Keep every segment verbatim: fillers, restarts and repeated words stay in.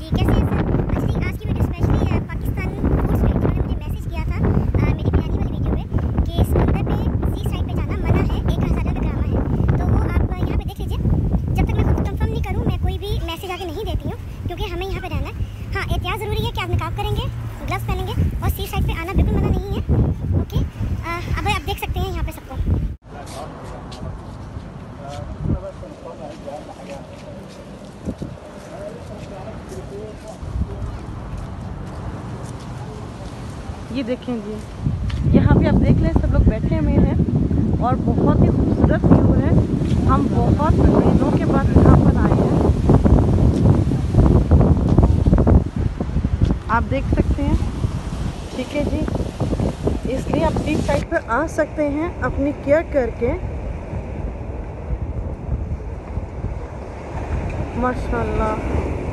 जी, कैसे हैं सर? अच्छा जी, आज की वीडियो स्पेशली पाकिस्तानी फूड्स पे, जिन्होंने मुझे मैसेज किया था आ, मेरी बिरयानी वाली वीडियो पे कि समुंदर पे सी साइड पे जाना मना है, एक हज़ार रुपये ग्रामा है। तो वो आप यहाँ पे देख लीजिए। जब तक मैं खुद कंफर्म नहीं करूँ मैं कोई भी मैसेज आगे नहीं देती हूँ, क्योंकि हमें यहाँ पे रहना है। हाँ, एहतियात ज़रूरी है कि आप निकाब करेंगे, ग्लव्स पहनेंगे और सी साइड पर आना बिल्कुल मना नहीं है। ओके, अब आप देख सकते हैं यहाँ पे सबको। ये देखें जी, यहाँ पे आप देख लें सब लोग बैठे हुए हैं और बहुत ही खूबसूरत व्यू है। हम बहुत दिनों के बाद यहाँ पर आए हैं, आप देख सकते हैं। ठीक है जी, इसलिए आप बीच साइड पर आ सकते हैं अपनी केयर करके। माशाल्लाह,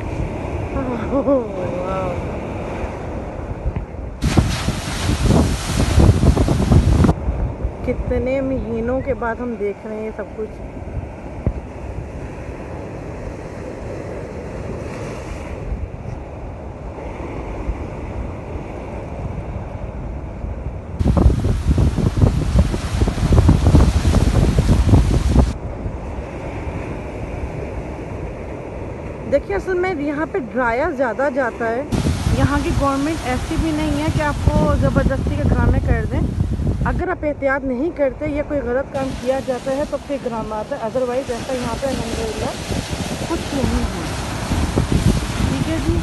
कितने महीनों के बाद हम देख रहे हैं सब कुछ। देखिए, असल में यहाँ पे ड्रायर ज़्यादा जाता है। यहाँ की गवर्नमेंट ऐसी भी नहीं है कि आपको ज़बरदस्ती के ड्रामे कर दें। अगर आप एहतियात नहीं करते या कोई गलत काम किया जाता है तो फिर ड्रामा आता है, अदरवाइज़ ऐसा यहाँ पे अल्हम्दुलिल्लाह कुछ नहीं है। ठीक है जी।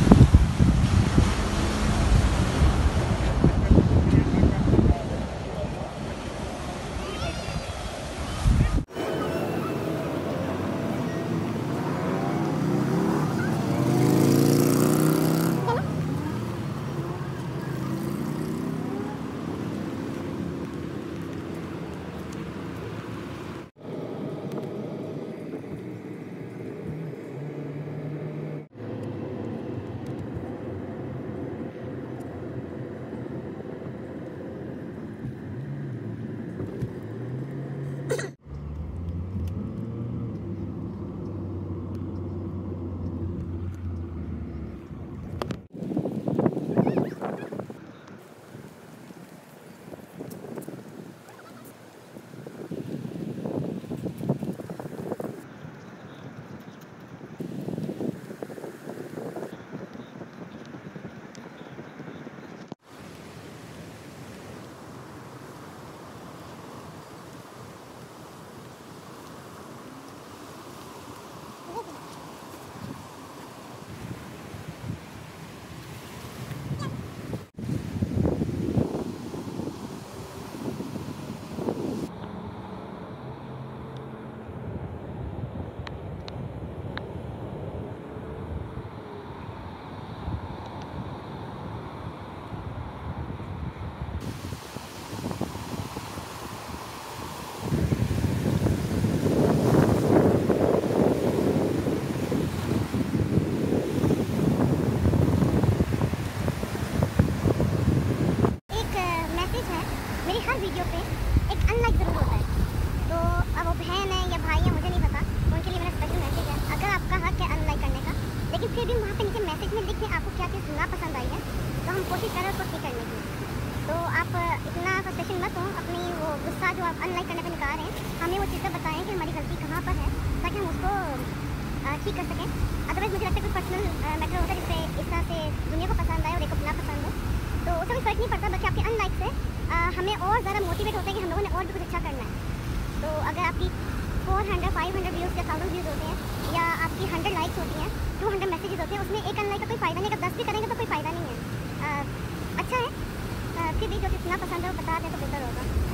वीडियो पे एक अनलाइक ज़रूर होता है, तो अब वो बहन है या भाई है मुझे नहीं पता, उनके लिए मेरा स्पेशल मैसेज है। अगर आपका हक है अनलाइक करने का, लेकिन फिर भी वहाँ पे नीचे मैसेज में लिखें आपको क्या चीज़ ना पसंद आई है, तो हम कोशिश करें उसको ठीक करने की। तो आप इतना फ्रस्ट्रेशन मत हो, अपनी वो गुस्सा जो आप अनलाइक करने पर निकाल रहे हैं, हमें वो चीज़ें बताएँ कि हमारी गलती कहाँ पर है, ताकि हम उसको ठीक कर सकें। अदरवाइज़ मुझे लगता है कोई पर्सनल मैटर होता है जिससे इस तरह से दुनिया को पसंद आए और एक को ना पसंद हो, तो उससे कोई फ़र्क नहीं पड़ता, बल्कि आपके अनलाइक से आ, हमें और ज़्यादा मोटिवेट होता है कि हम लोगों ने और भी कुछ अच्छा करना है। तो अगर आपकी four hundred five hundred views या थाउजेंड व्यूज़ होते हैं या आपकी हंड्रेड लाइक्स होती हैं, टू हंड्रेड मैसेजेस होते हैं, उसमें एक अनलाइक का कोई फ़ायदा नहीं। अगर दस भी करेंगे तो कोई फ़ायदा नहीं है। आ, अच्छा है, आ, फिर भी जो चीज़ ना पसंद है वो बता दें तो बेहतर होगा।